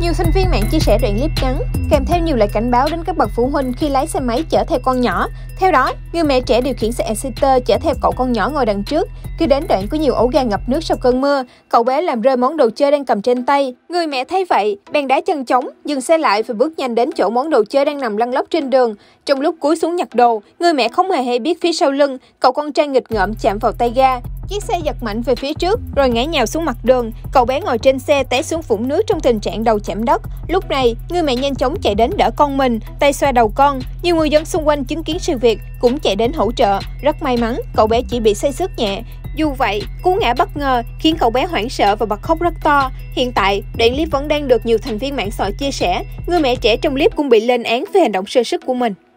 Nhiều thành viên mạng chia sẻ đoạn clip ngắn, kèm theo nhiều lời cảnh báo đến các bậc phụ huynh khi lái xe máy chở theo con nhỏ. Theo đó, người mẹ trẻ điều khiển xe Exciter chở theo cậu con nhỏ ngồi đằng trước. Khi đến đoạn có nhiều ổ gà ngập nước sau cơn mưa, cậu bé làm rơi món đồ chơi đang cầm trên tay. Người mẹ thấy vậy, bèn đá chân trống, dừng xe lại và bước nhanh đến chỗ món đồ chơi đang nằm lăn lóc trên đường. Trong lúc cúi xuống nhặt đồ, người mẹ không hề hay biết phía sau lưng, cậu con trai nghịch ngợm chạm vào tay ga. Chiếc xe giật mạnh về phía trước, rồi ngã nhào xuống mặt đường. Cậu bé ngồi trên xe té xuống vũng nước trong tình trạng đầu chạm đất. Lúc này, người mẹ nhanh chóng chạy đến đỡ con mình, tay xoa đầu con. Nhiều người dân xung quanh chứng kiến sự việc cũng chạy đến hỗ trợ. Rất may mắn, cậu bé chỉ bị xây xước nhẹ. Dù vậy, cú ngã bất ngờ khiến cậu bé hoảng sợ và bật khóc rất to. Hiện tại, đoạn clip vẫn đang được nhiều thành viên mạng xã hội chia sẻ. Người mẹ trẻ trong clip cũng bị lên án về hành động sơ suất của mình.